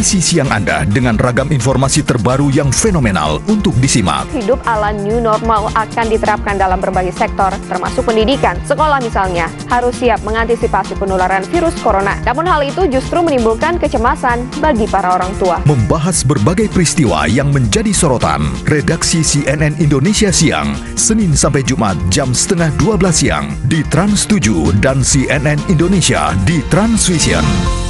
isi siang Anda dengan ragam informasi terbaru yang fenomenal untuk disimak. Hidup ala new normal akan diterapkan dalam berbagai sektor, termasuk pendidikan. Sekolah misalnya harus siap mengantisipasi penularan virus corona. Namun hal itu justru menimbulkan kecemasan bagi para orang tua. Membahas berbagai peristiwa yang menjadi sorotan, redaksi CNN Indonesia Siang, Senin sampai Jumat jam setengah 12 siang di Trans 7 dan CNN Indonesia di Transvision.